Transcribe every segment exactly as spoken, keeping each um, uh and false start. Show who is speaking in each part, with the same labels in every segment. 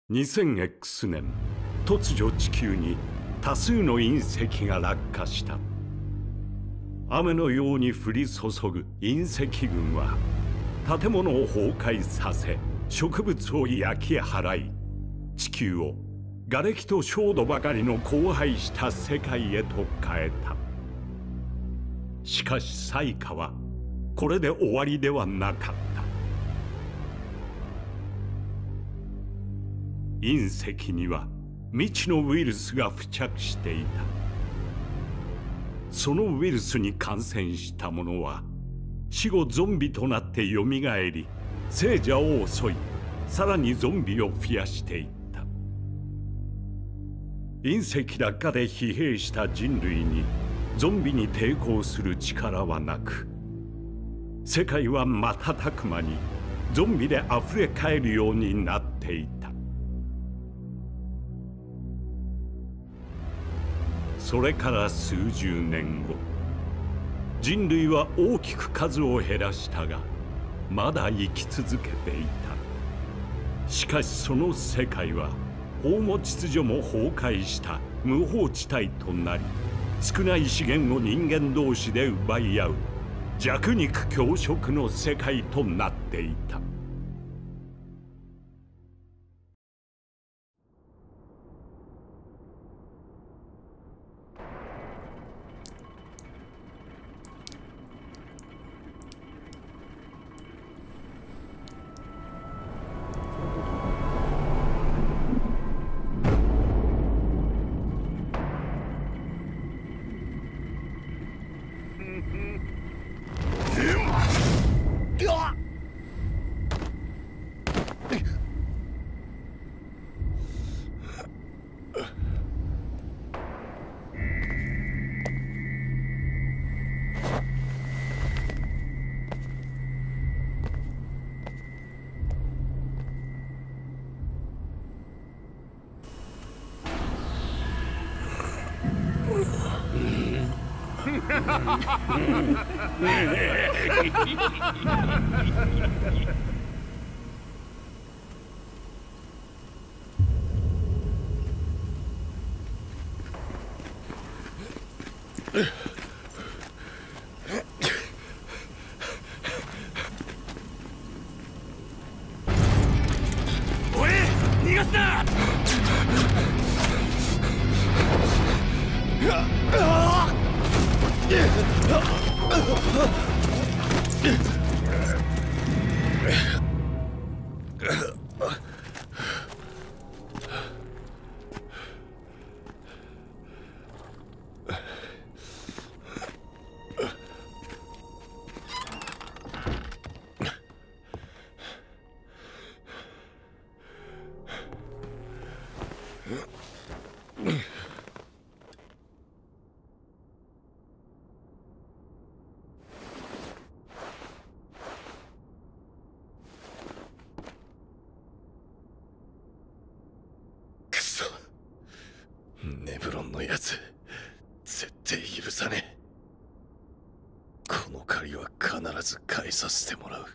Speaker 1: にせんエックス 年、突如地球に多数の隕石が落下した。雨のように降り注ぐ隕石群は建物を崩壊させ、植物を焼き払い、地球を瓦礫と焦土ばかりの荒廃した世界へと変えた。しかし災禍はこれで終わりではなかった。隕石には未知のウイルスが付着していた。そのウイルスに感染した者は死後ゾンビとなってよみがえり、生者を襲い、さらにゾンビを増やしていった。隕石落下で疲弊した人類にゾンビに抵抗する力はなく、世界は瞬く間にゾンビであふれかえるようになっていた。それから数十年後、人類は大きく数を減らしたが、まだ生き続けていた。しかしその世界は法も秩序も崩壊した無法地帯となり、少ない資源を人間同士で奪い合う弱肉強食の世界となっていた。
Speaker 2: おい、逃がすな！ネブロンのやつ、絶対許さねえ。この借りは必ず返させてもらう。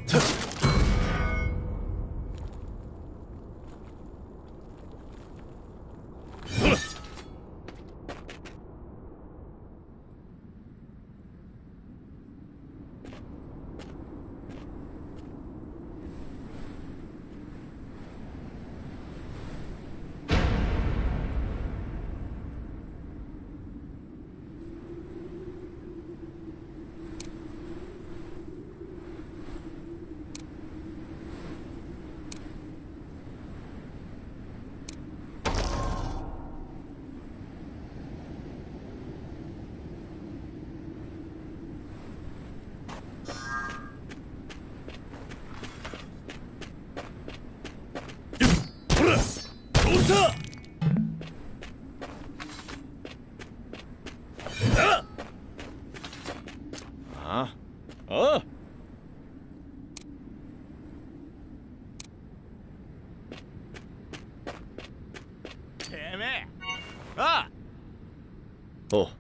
Speaker 2: ああ。
Speaker 3: てめえ。ああ。
Speaker 2: おう。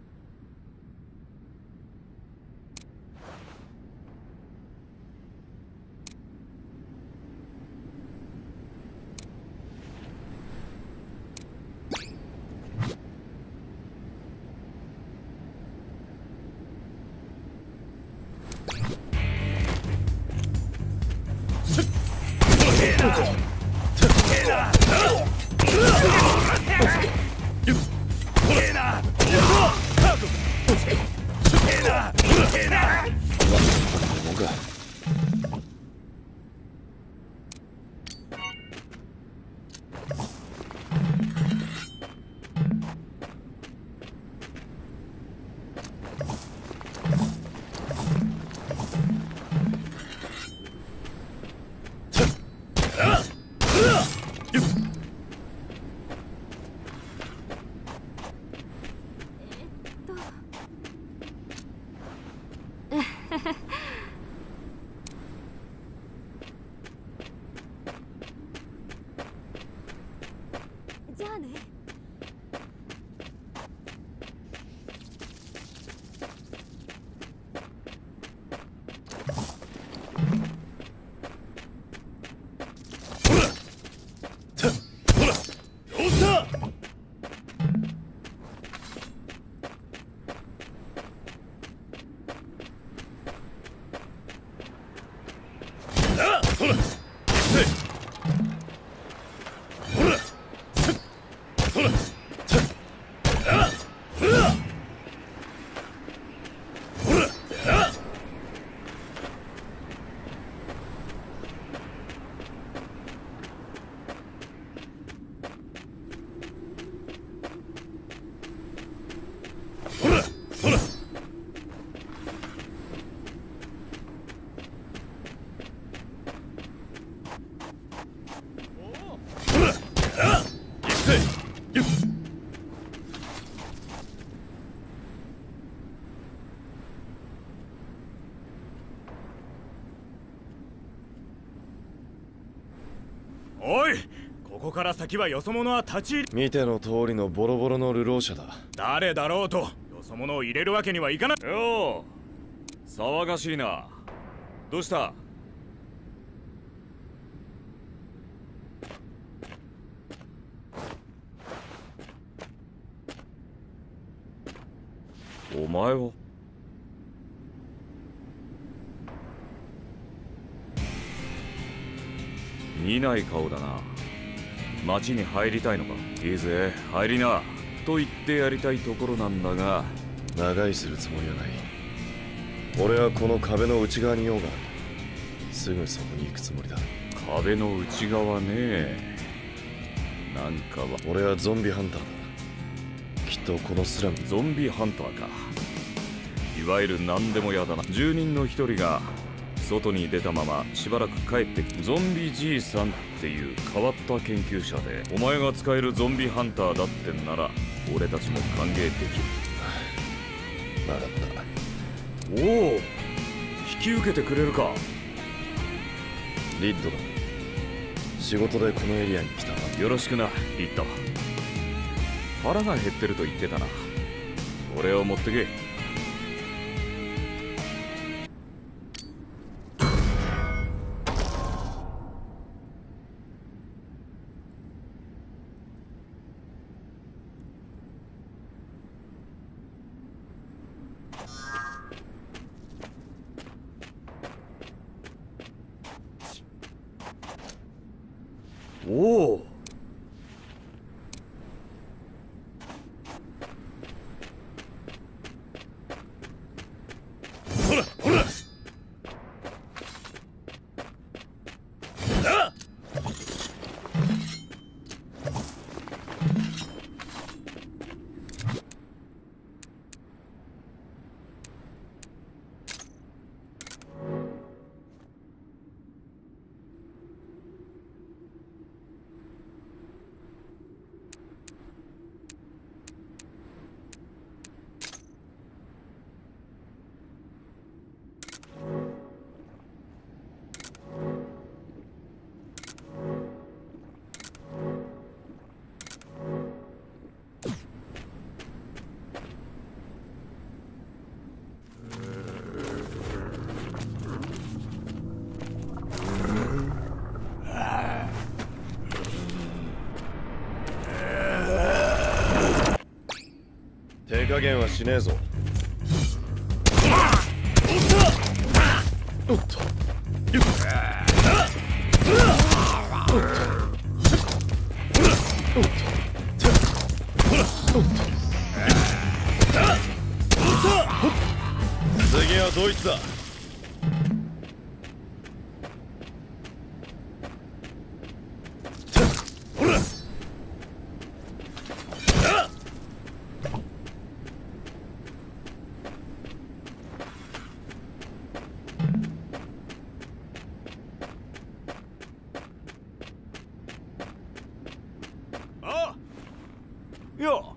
Speaker 4: じゃあね。
Speaker 3: おい、ここから先はよそ者は立ち入り。
Speaker 2: 見ての通りのボロボロの流浪者だ。
Speaker 3: 誰だろうとよそ者を入れるわけにはいかない。
Speaker 5: よう、騒がしいな。どうした？お前は？見ない顔だな。町に入りたいのか？いいぜ、入りなと言ってやりたいところなんだが。
Speaker 2: 長居するつもりはない。俺はこの壁の内側に用がある。すぐそこに行くつもりだ。
Speaker 5: 壁の内側ね。なんかは。
Speaker 2: 俺はゾンビハンターだ。きっとこのスラム。
Speaker 5: ゾンビハンターか。いわゆる何でも屋だな。住人の一人が外に出たまましばらく帰ってきて、ゾンビじいさんっていう変わった研究者で、お前が使えるゾンビハンターだってんなら俺たちも歓迎できる。
Speaker 2: 分かった。
Speaker 5: おお、引き受けてくれるか？
Speaker 2: リッドだ。仕事でこのエリアに来た。
Speaker 5: よろしくな、リッド。腹が減ってると言ってたな。俺を持ってけ。 おお。
Speaker 2: ほらほら。あっ。手加減はしねえぞ。おっと。よっ。次はドイツだ。ほら。
Speaker 3: よ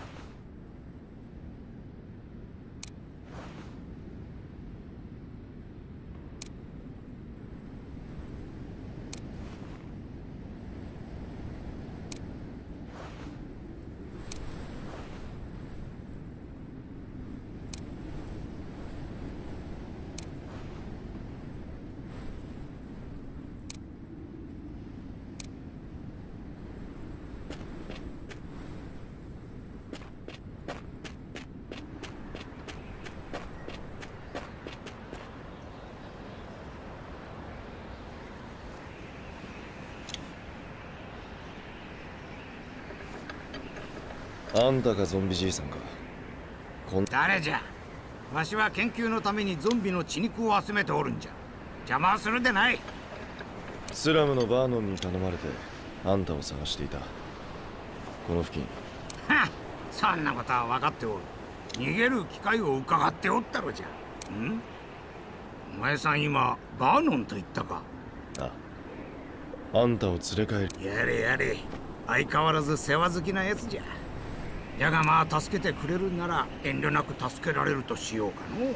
Speaker 2: あんたがゾンビじいさんか。こん
Speaker 6: 誰じゃ。わしは研究のためにゾンビの血肉を集めておるんじゃ。邪魔をするでない。
Speaker 2: スラムのバーノンに頼まれてあんたを探していた。この付近。
Speaker 6: はっ、そんなことは分かっておる。逃げる機会を伺っておったろじゃ。んお前さん今バーノンと言ったか。
Speaker 2: ああんたを連れ帰る。
Speaker 6: やれやれ、相変わらず世話好きなやつじゃ。じゃがまあ助けてくれるなら遠慮なく助けられるとしようかの。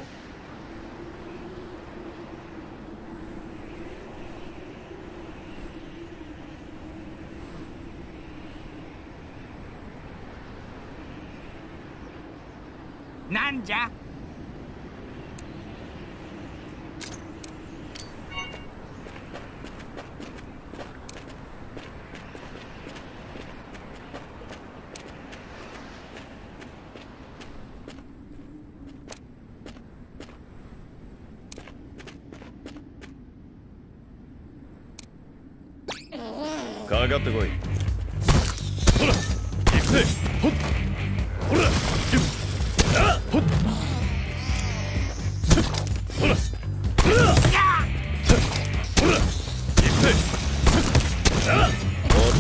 Speaker 6: なんじゃ。
Speaker 2: かかってこい。ほら行くぜ。ほっほらよっあほっほらほらほら行くぜ。あおっ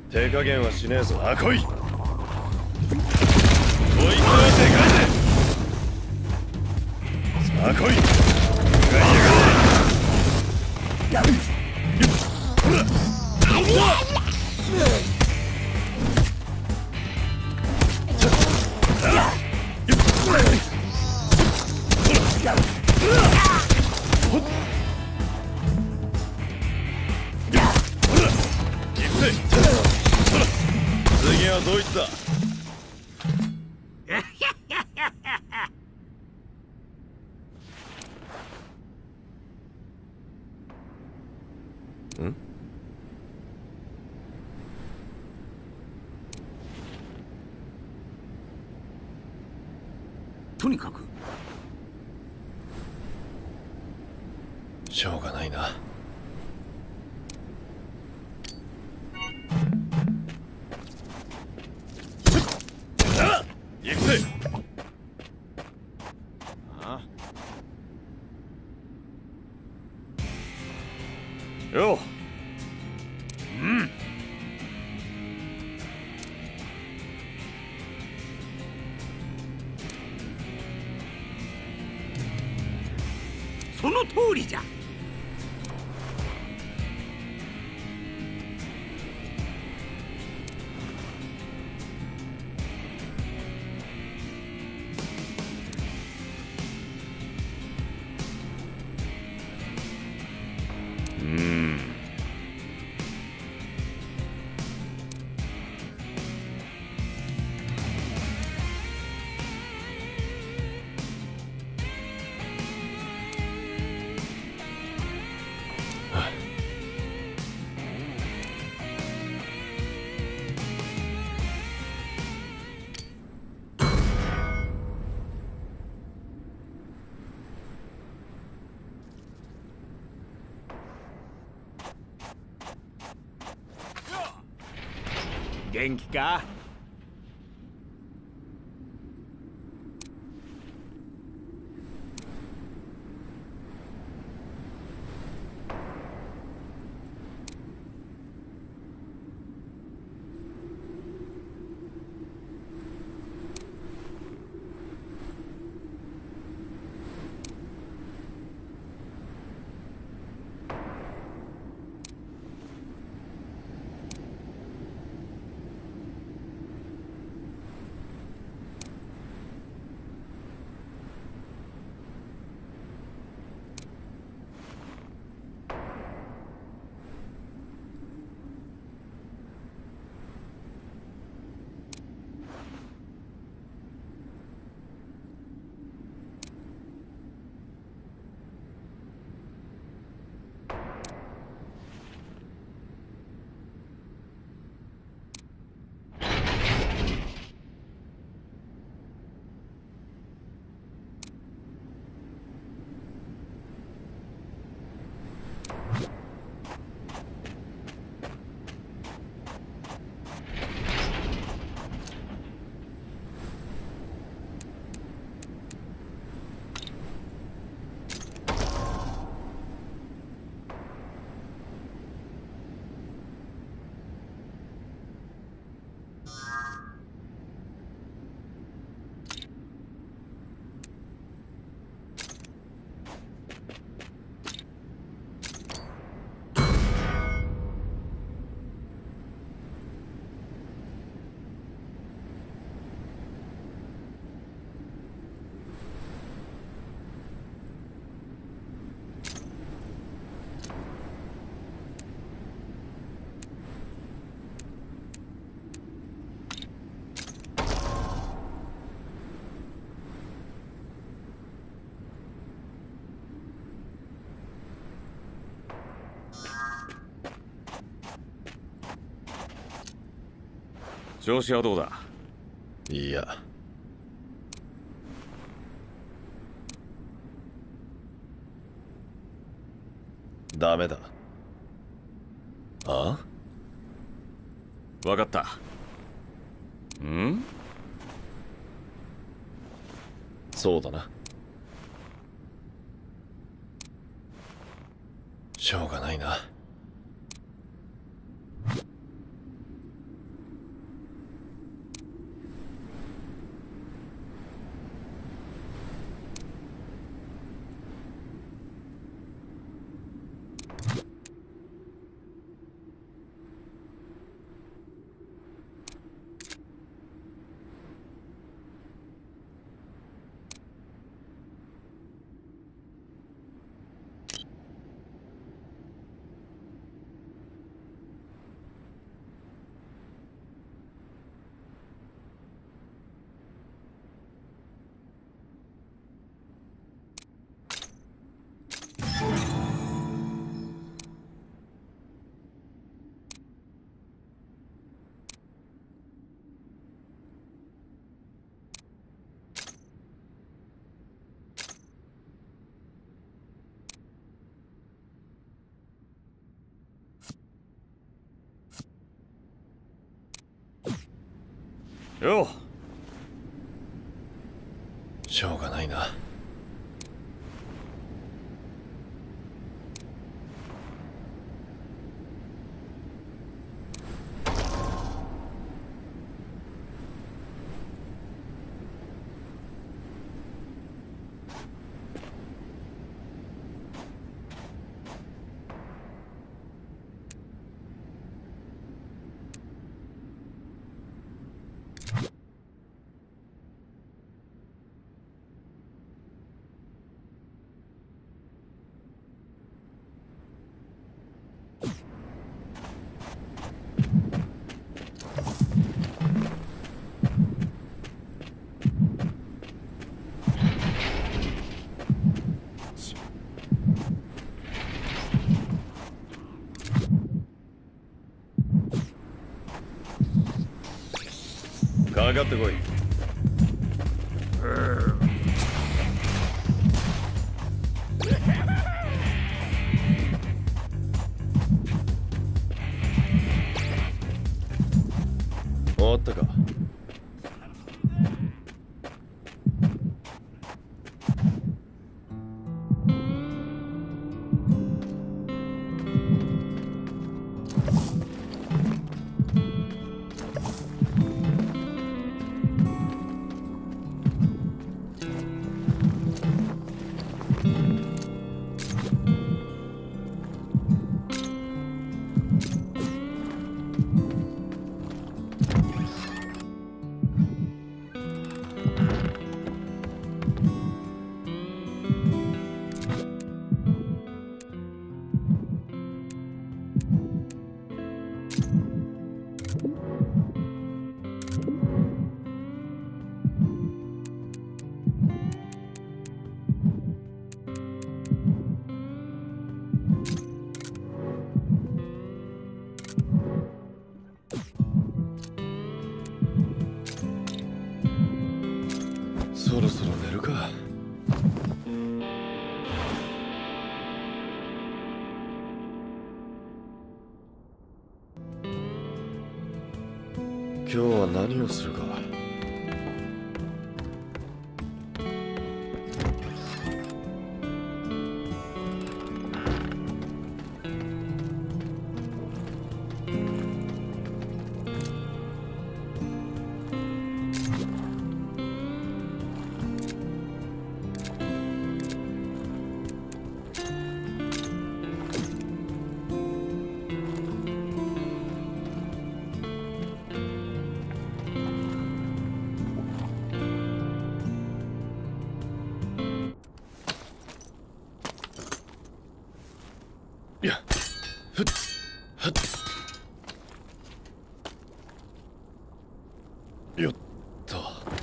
Speaker 2: 手加減はしねえぞ。あ、来い。こいつはでかいぜ。さあ来い。向かいやがれ。ほら。次はどいつだ。ん？
Speaker 6: とにかく
Speaker 2: しょうがないな。行くぜ。
Speaker 3: あ
Speaker 5: よ
Speaker 6: うん。その通りじゃ。
Speaker 5: うーん。
Speaker 3: 元気か？
Speaker 5: 調子はどうだ？
Speaker 2: いや、ダメだ。あ？
Speaker 5: 分かった。ん？
Speaker 2: そうだな。しょうがないな。
Speaker 5: よ
Speaker 2: う。しょうがないな。
Speaker 5: かかってこい。
Speaker 2: 終わったか。そろそろ寝るか。今日は何をするか。いや、ふっ、はっ。よっと。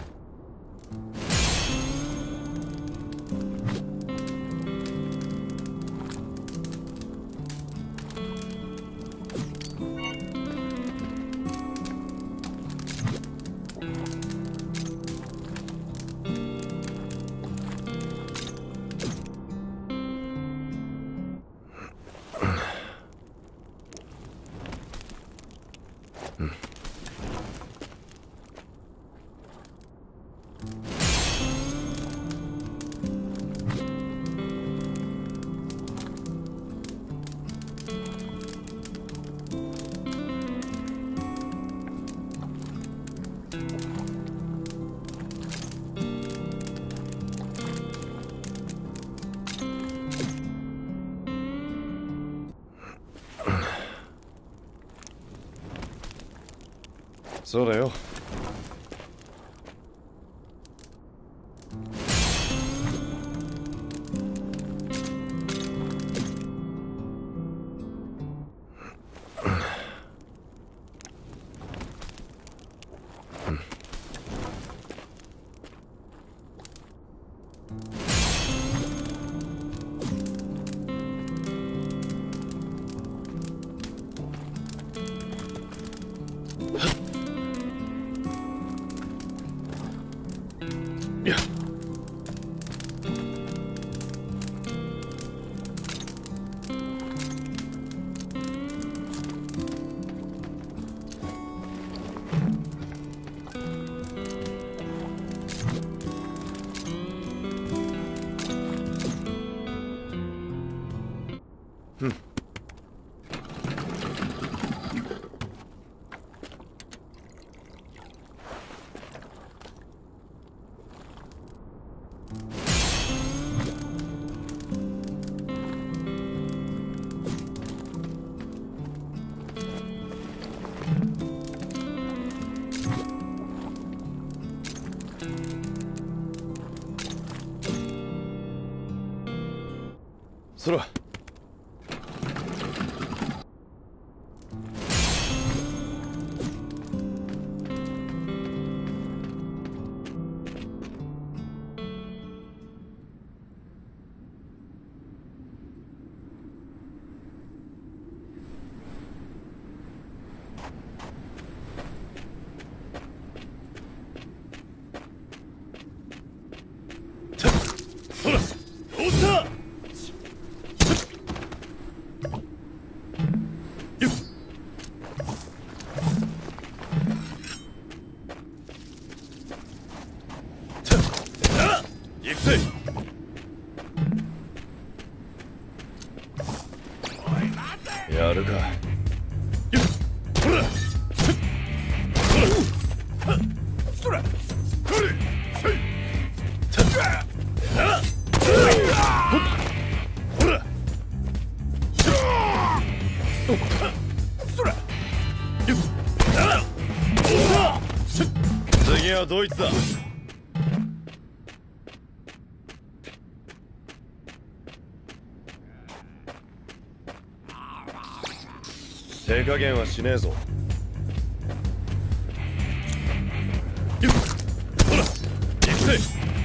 Speaker 2: そうだよ。いや。 そら。やるか。次はドイツだ。手加減はしねえぞ。ほら、行くぜ。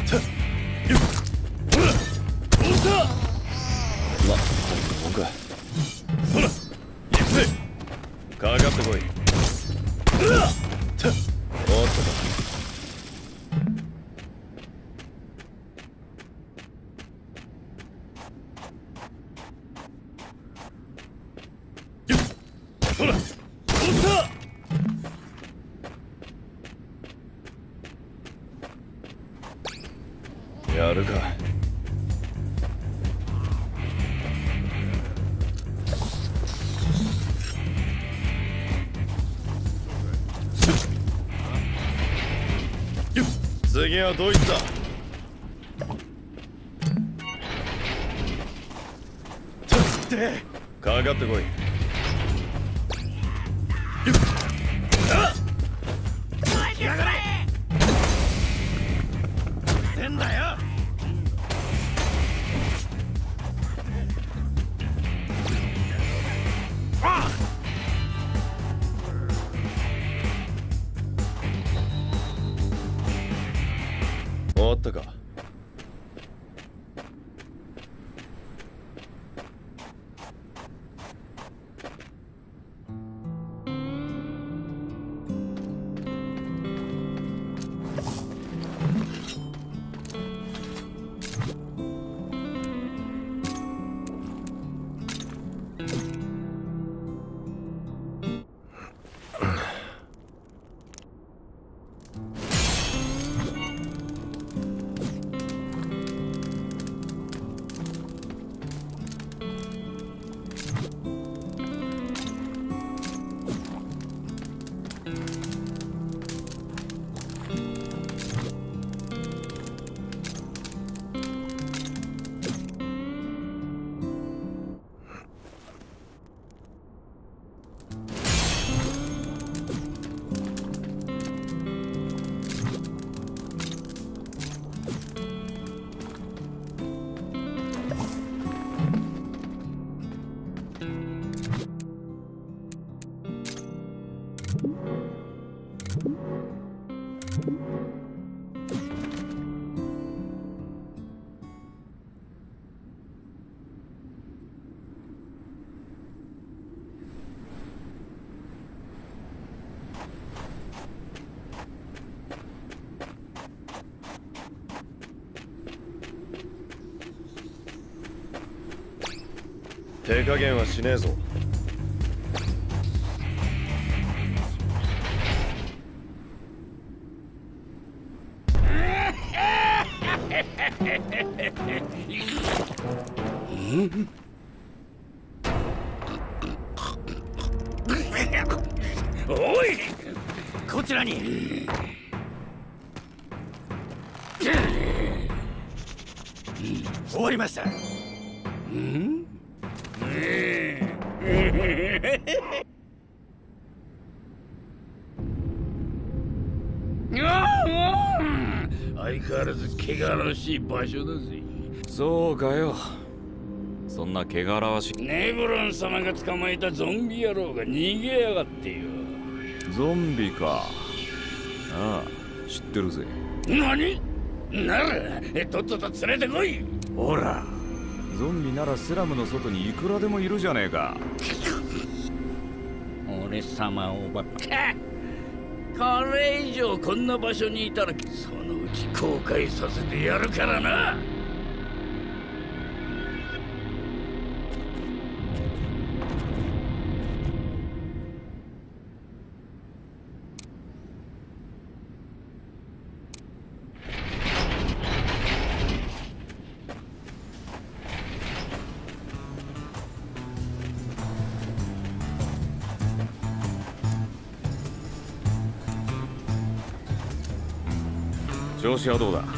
Speaker 2: ほら、おった。ま、こんなもんか。ほら、行くぜ。かかってこい。おっとか。ほら、おった。やるか。次はドイツだ。かかってこい。んだよ。終わったか。手加減はしねえぞ。
Speaker 6: おい、こちらに。終わりました。ん？相変わらず汚らしい場所だぜ。
Speaker 5: そうかよ。 そんな汚らわしい。
Speaker 7: ネブロン様が捕まえたゾンビ野郎が逃げやがってよ。
Speaker 5: ゾンビか。ああ、知ってるぜ。
Speaker 7: 何？ならとっとと連れてこい。
Speaker 5: ほら、ゾンビならスラムの外にいくらでもいるじゃねえか。
Speaker 7: 俺様を奪ってこれ以上こんな場所にいたらそのうち後悔させてやるからな。
Speaker 5: 調子はどうだ？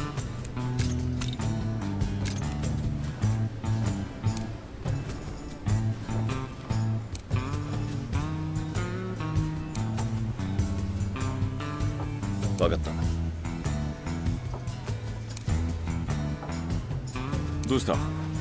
Speaker 2: 分かった。
Speaker 5: どうした？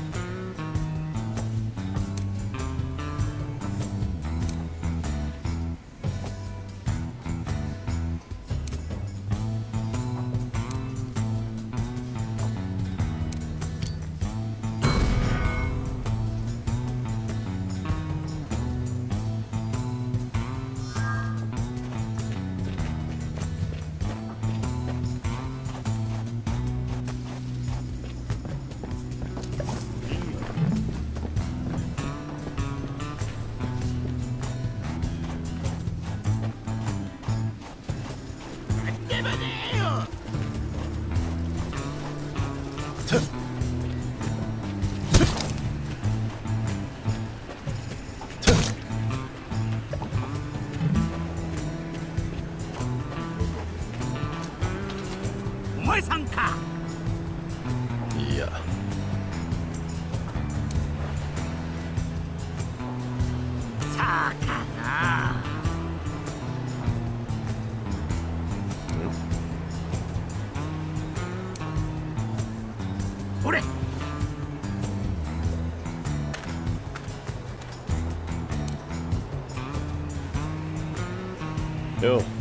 Speaker 6: お前さんか。
Speaker 2: いや、
Speaker 6: さあかな。ほれ。
Speaker 2: よう。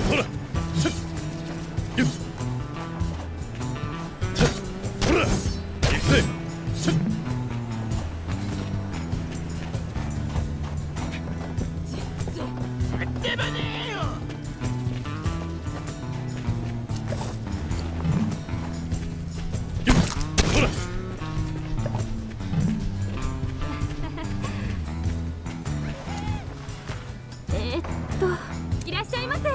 Speaker 2: ほらせっゆっせっほら行くぜせっ
Speaker 7: でもねえよ。
Speaker 2: ゆっほら
Speaker 4: えーっといらっしゃいませ。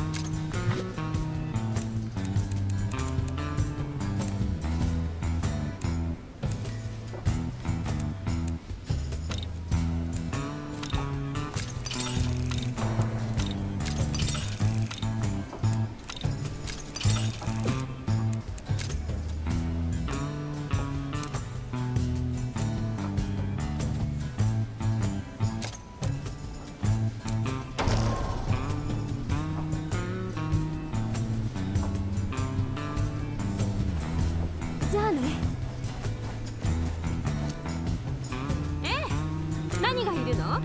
Speaker 4: じゃあね。ええ、何がいるの？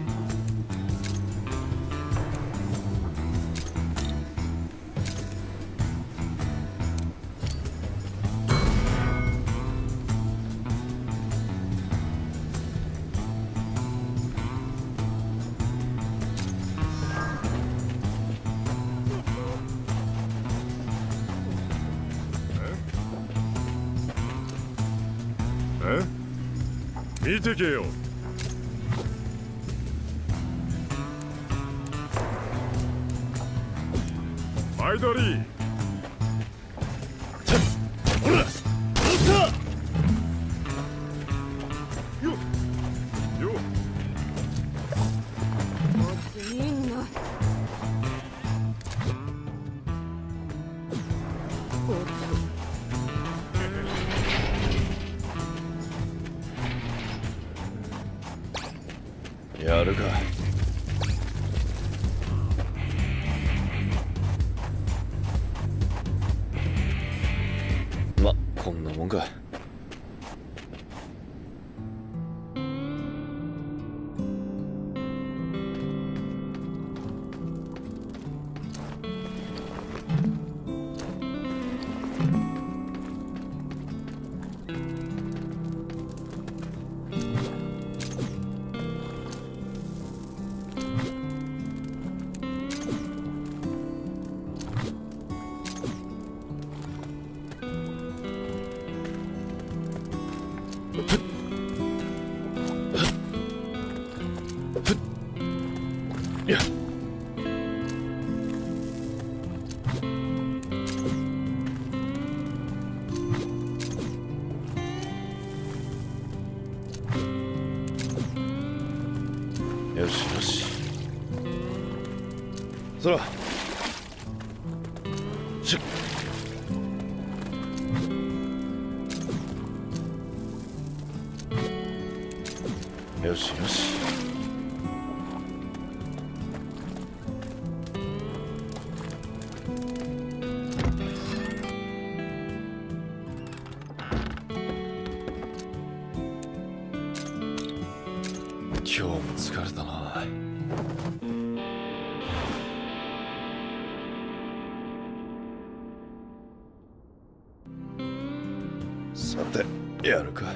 Speaker 2: え見てけよ。マイドリーせっほらどうしたよよ
Speaker 4: いいんだ。
Speaker 2: やるか。ま、こんなもんか。やよしよしそらしっよしよし今日も疲れたな。さてやるか。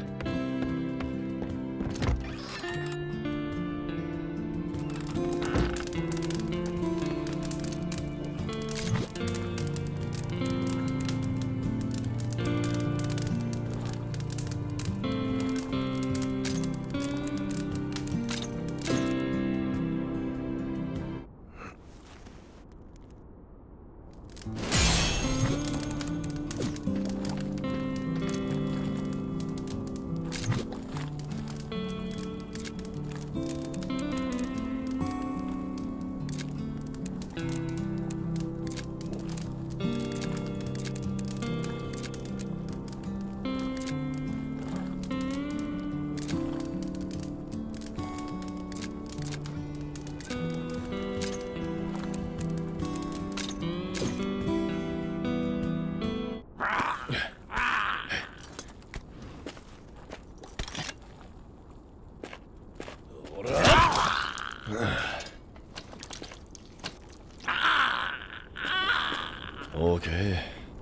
Speaker 2: オーケー。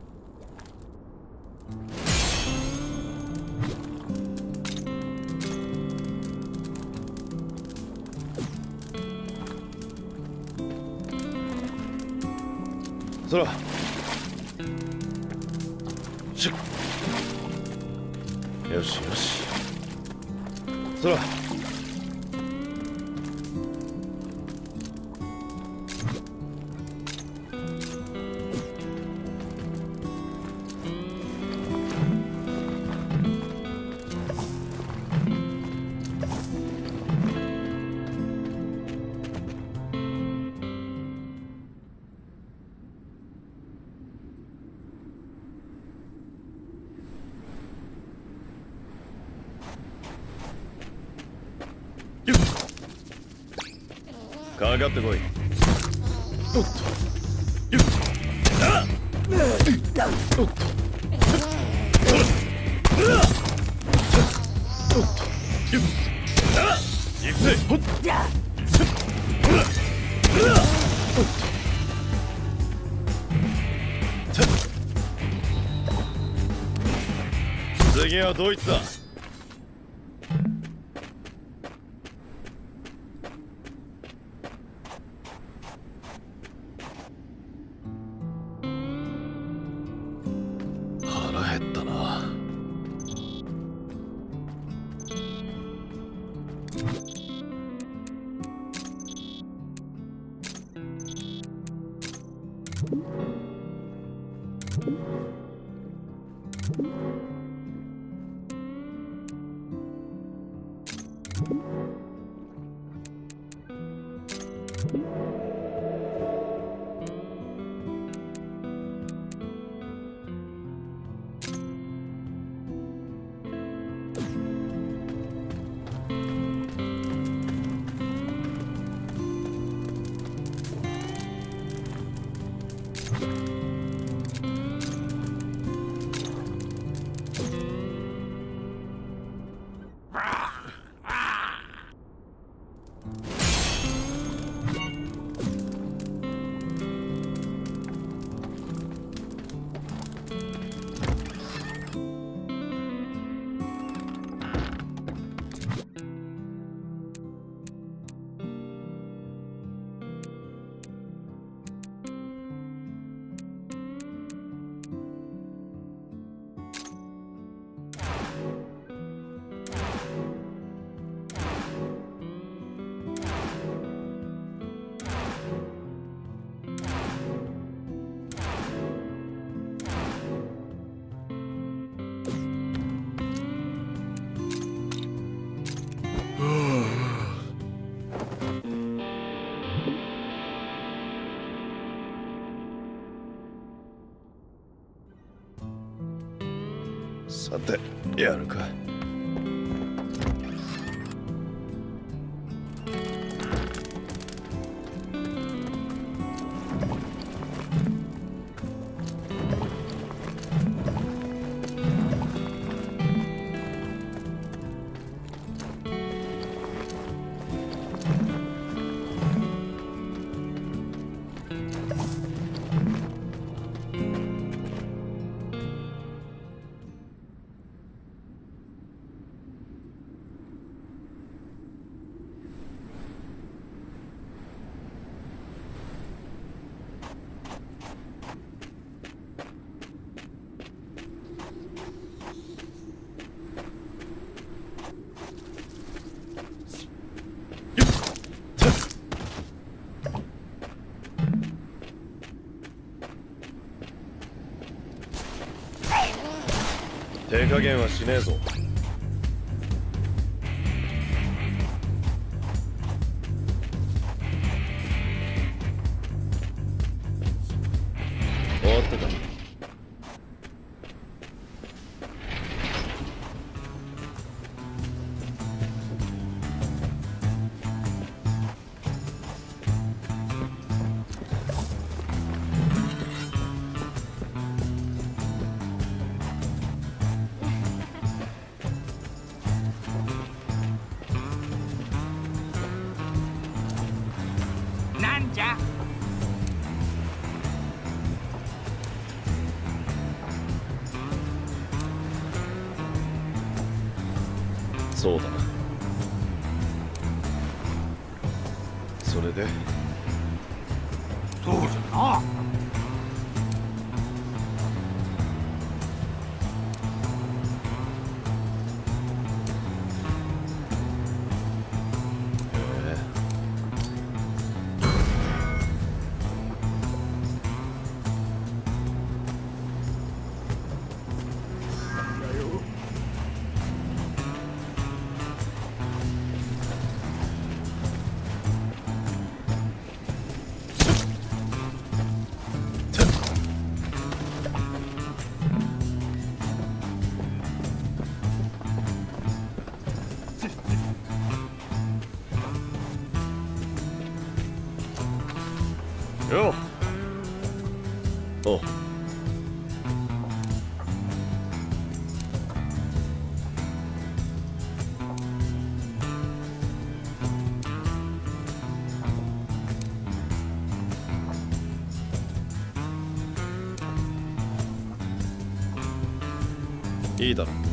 Speaker 2: そらしっ、よしよし、そらかかってこい。おっと、ゆっ、あっ、おっと、おっと、ゆっ、あっ、行くぜ。ほっ、ほら、おっと、次はドイツだ。さて、やるか。手加減はしねえぞ。終わったか。 そうだな。それで
Speaker 6: そうじゃな。
Speaker 5: よ
Speaker 2: おう。いいだろう。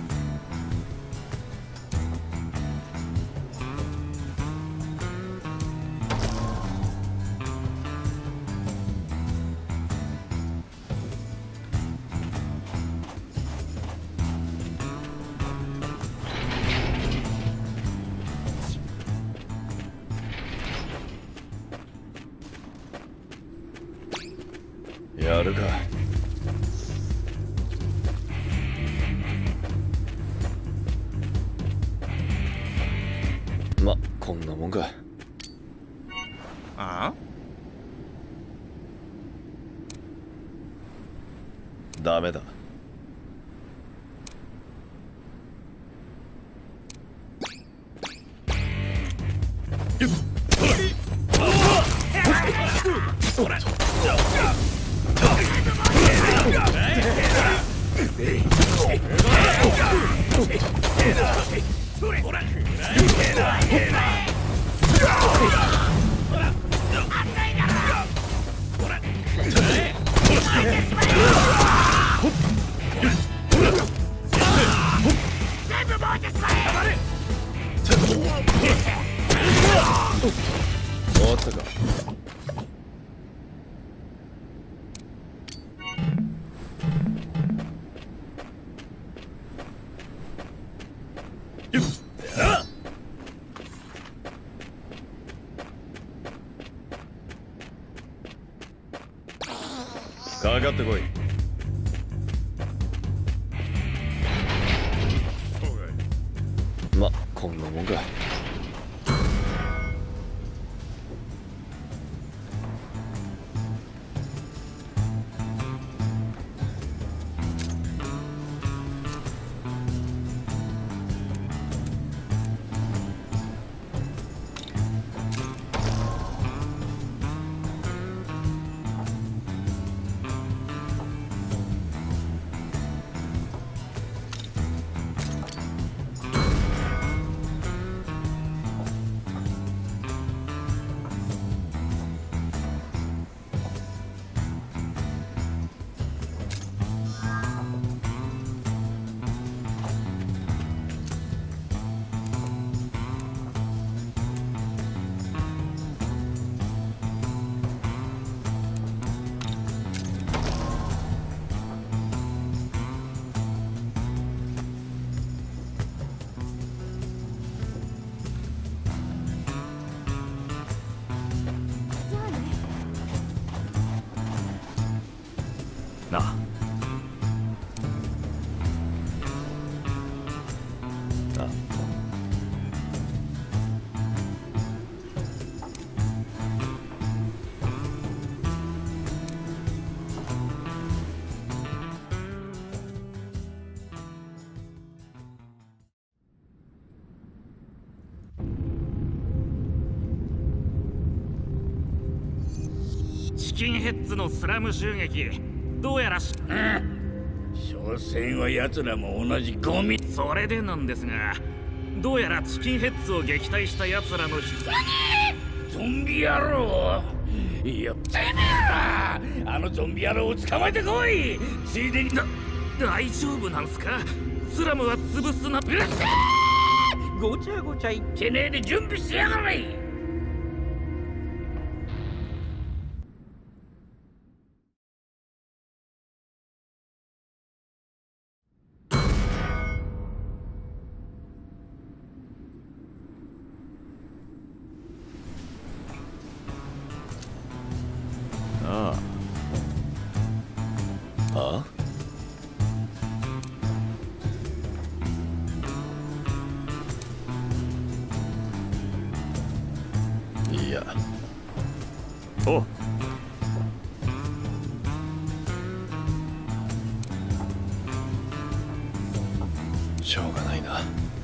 Speaker 2: やるか。ま、こんなもんか。
Speaker 3: あ
Speaker 2: ダメだ。終わったか。かかってこい。ま、こんなもんか。
Speaker 5: なあ。
Speaker 2: あ、
Speaker 6: チキンヘッズのスラム襲撃、どうやらし、
Speaker 7: うん、所詮は奴らも同じゴミ。
Speaker 6: それでなんですが、どうやらチキンヘッズを撃退した奴らの人。
Speaker 7: ゾンビ野郎、いやてめえら、あのゾンビ野郎を捕まえてこい。ついでに。
Speaker 6: だ大丈夫なんすか。スラムは潰すな。うるせえ。
Speaker 7: ごちゃごちゃ言ってねえで準備してやがれ。
Speaker 5: あ
Speaker 2: ああいや
Speaker 5: お
Speaker 2: しょうがないな。